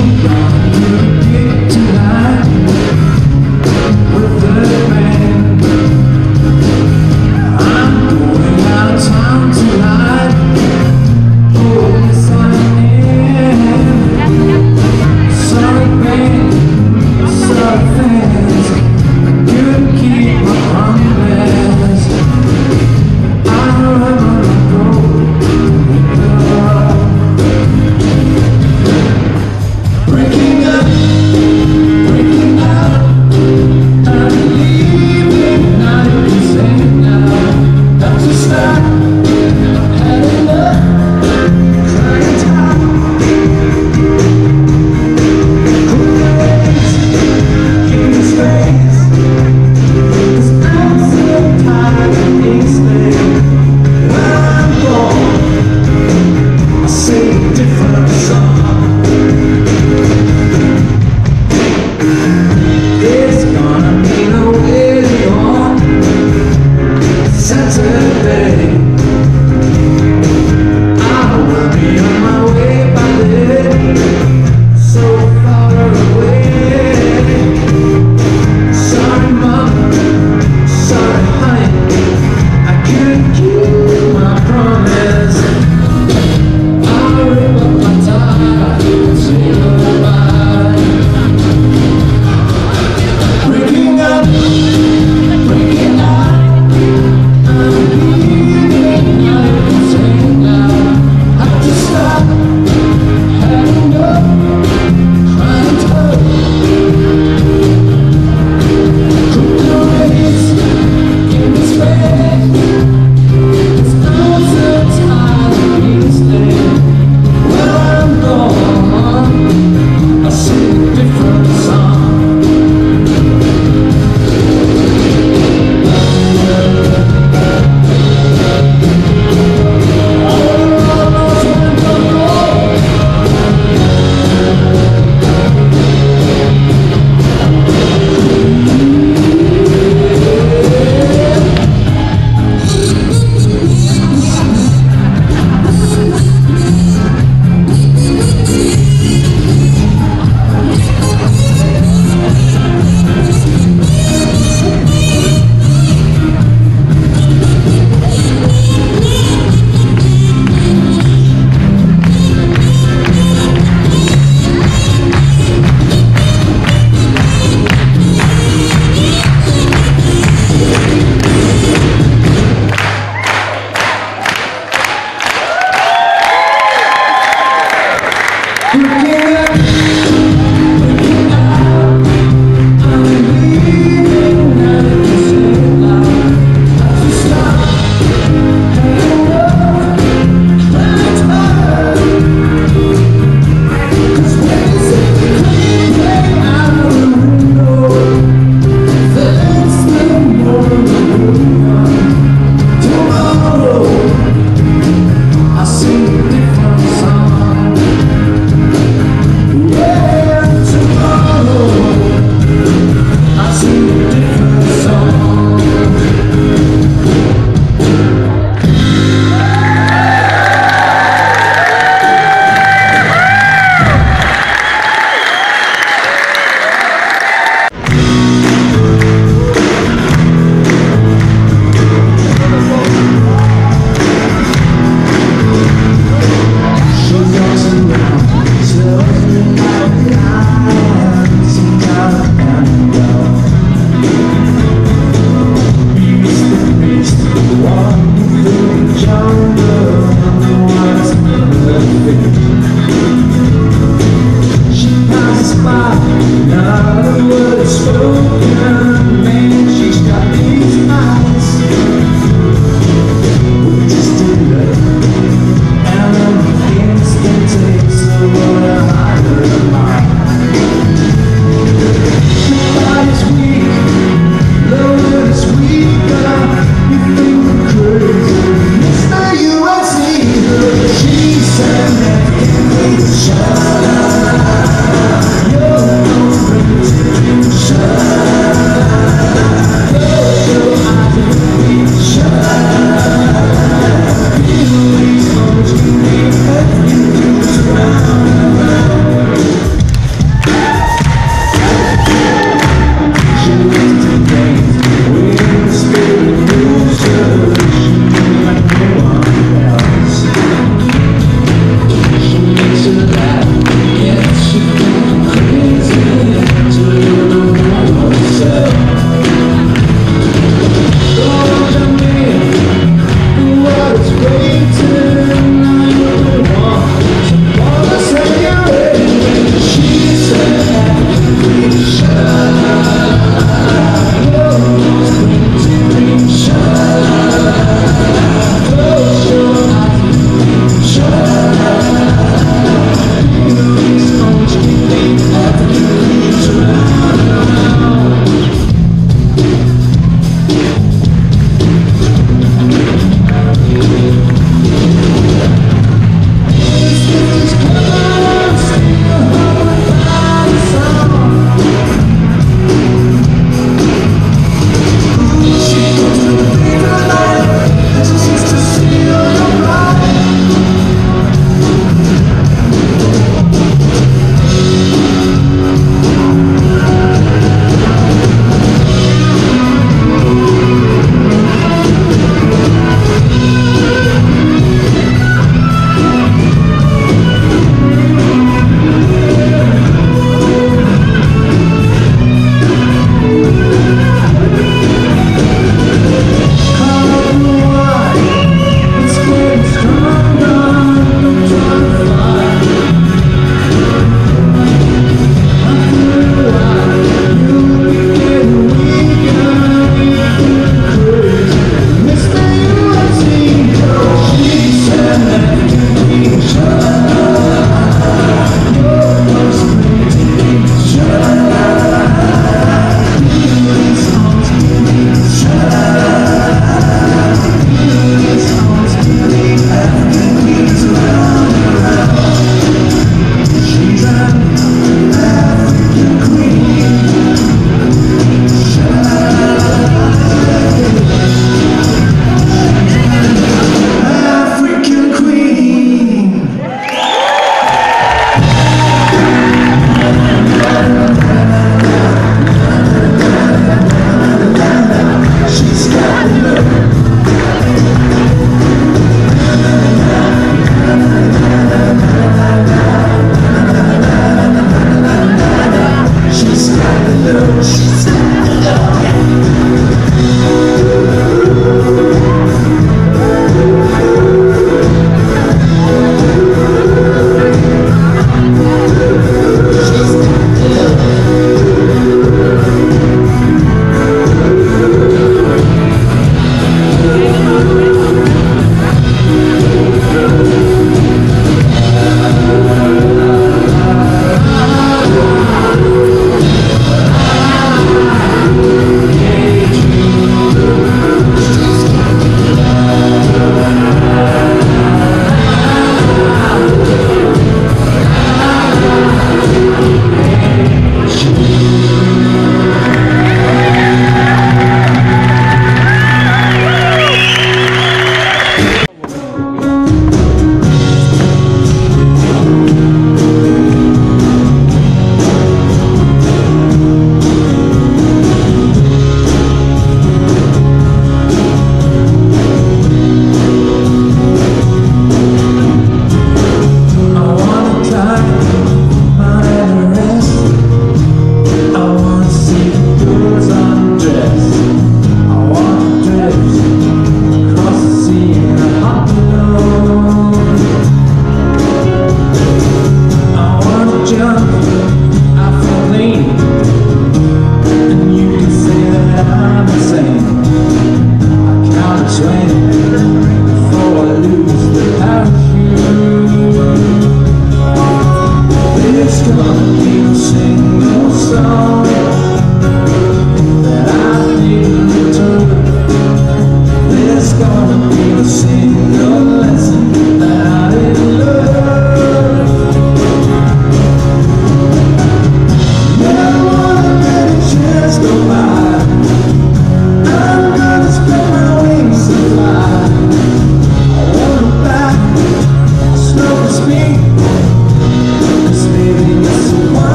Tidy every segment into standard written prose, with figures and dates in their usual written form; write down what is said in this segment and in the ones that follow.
Break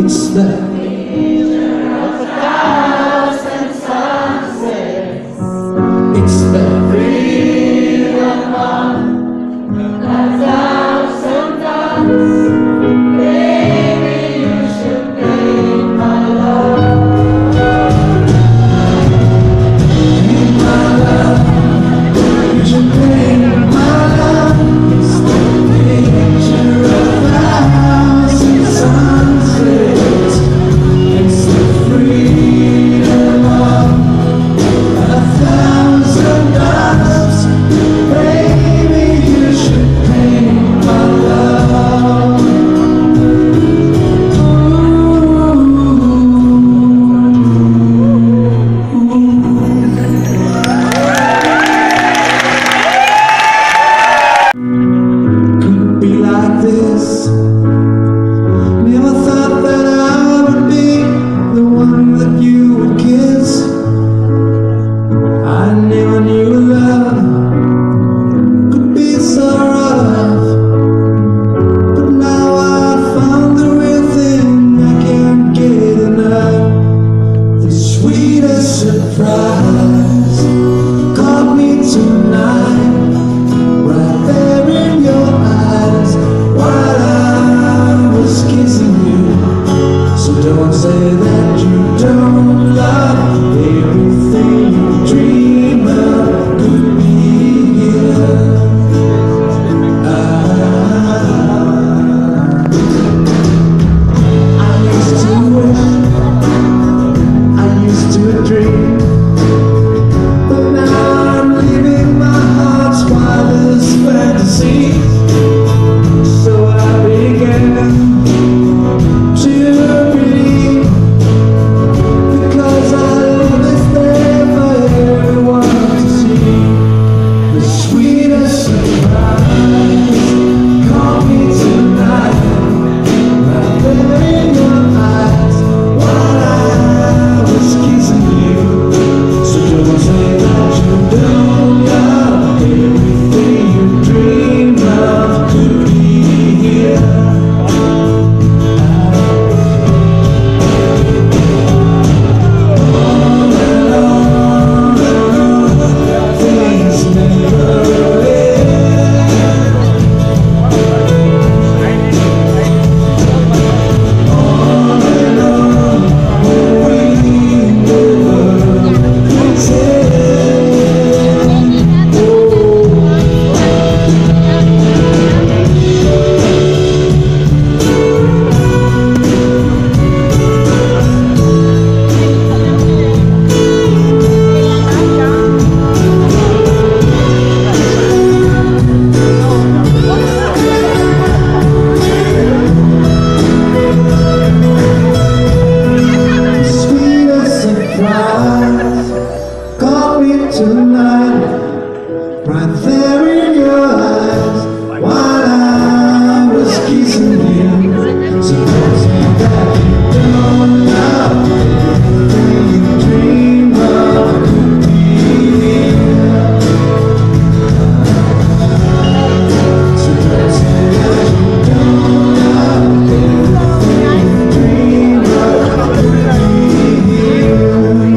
It's the of a thousand sunsets. It's the Freedom of a thousand days. Baby, you should be my love. Be my love. You should be my love. It's the picture of a thousand sunsets. It's the freedom of a thousand loves. Baby, you should paint my love. Could be like this. Never thought that I would be the one that you would kiss. I never knew love could be so rough, but now I found the real thing. I can't get enough. The sweetest surprise caught me tonight, right there in your eyes, while I was kissing you. So don't say that you don't love. Everything you dream of could be here. I used to wish, I used to dream, but now I'm living my heart's wildest fantasy. So I began to believe, because our love is there for everyone to see. The sweetest surprise caught me tonight, right there in your eyes, while I was kissing you. So don't say that you don't love. Everything you dream of could be here. Things never end. On and on, we never pretend. Sweetest surprise caught me tonight, right there in your eyes, while I was kissing you. So don't say that you don't love. Everything you dream of could be here. So don't say that you don't love. Everything you dream of could be here.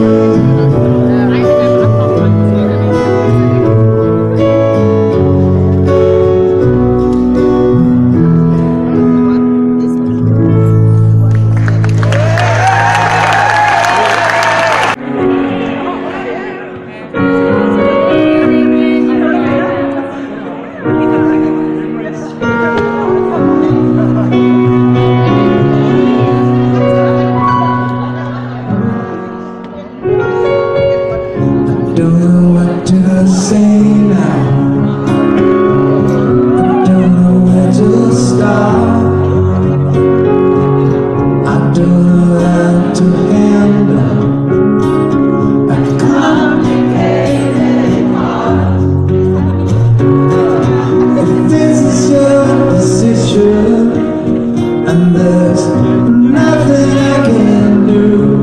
Don't know what to say now. I don't know where to start. I don't know how to handle a complicated heart. If this is your decision and there's nothing I can do,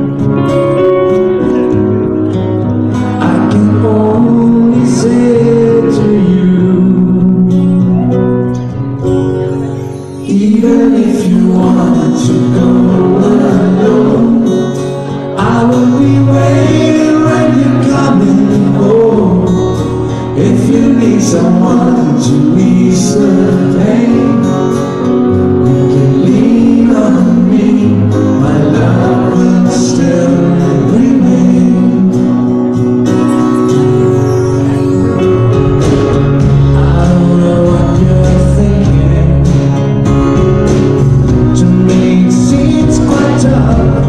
I can only say to you, Even if you want to go alone, I will be waiting when you're coming home. If you need someone to ease the pain, you can lean on me. My love will still remain. I don't know what you're thinking. To me it seems quite tough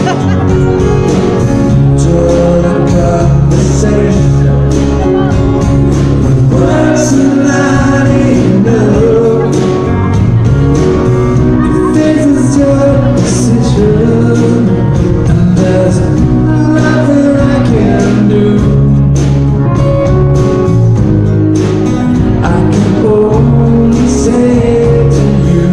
to hold a conversation. Words are not enough. If this is your decision, and there's nothing I can do, I can only say to you,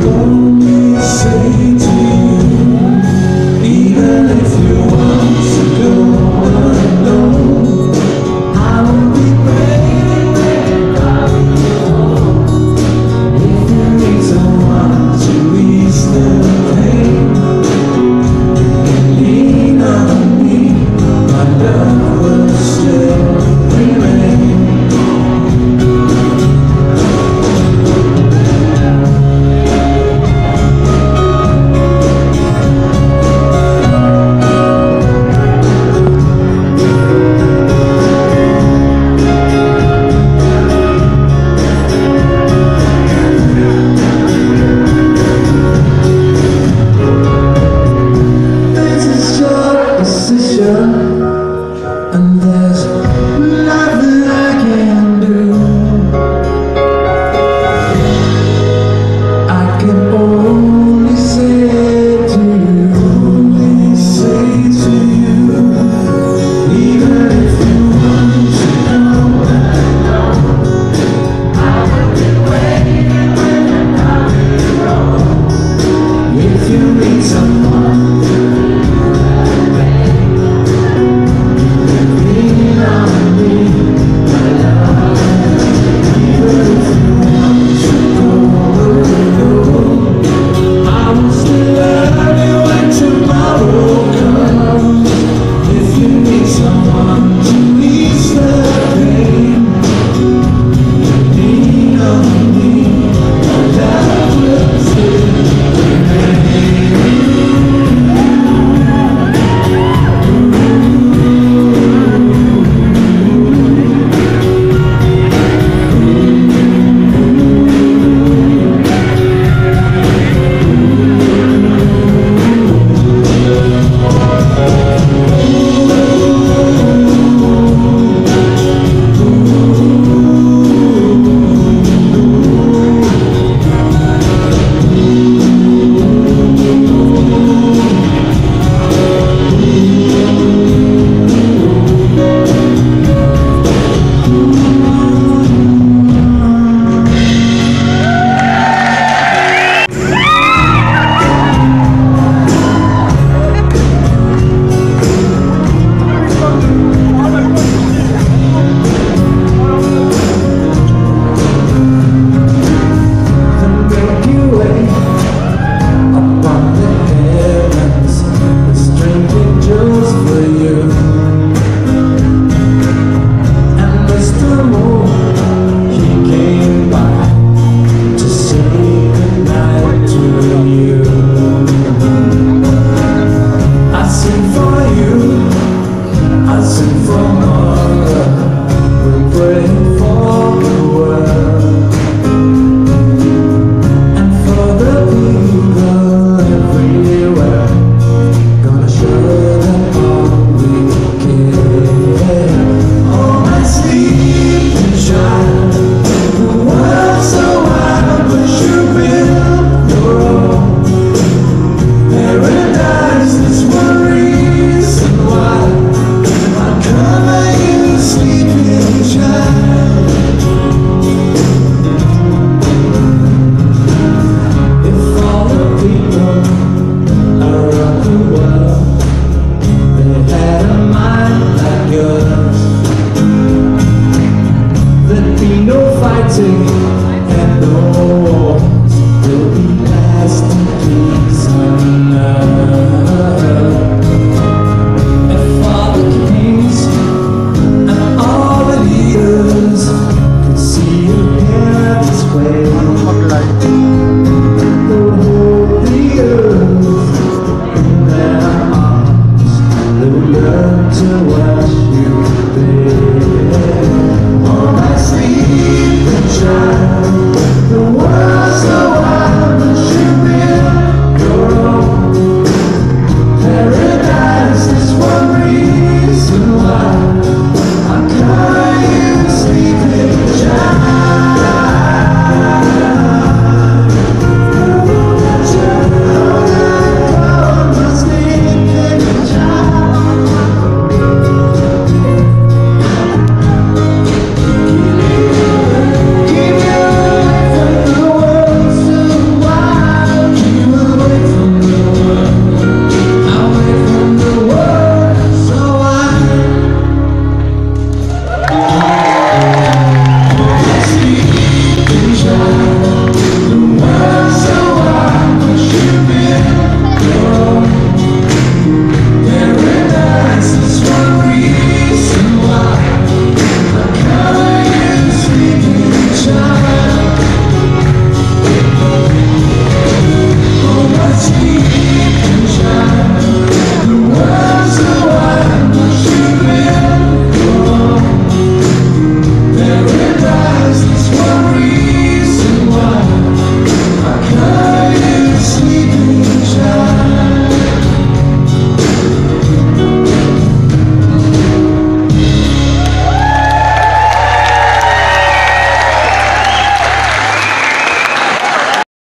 even if you want to go alone, I will be waiting when you're coming home. If you need someone to ease the pain, you can lean on me. My love will still remain. This is your decision, and there's nothing I can do. I can only say to you, even if you want to go alone, I will be waiting when you're coming home. If you need someone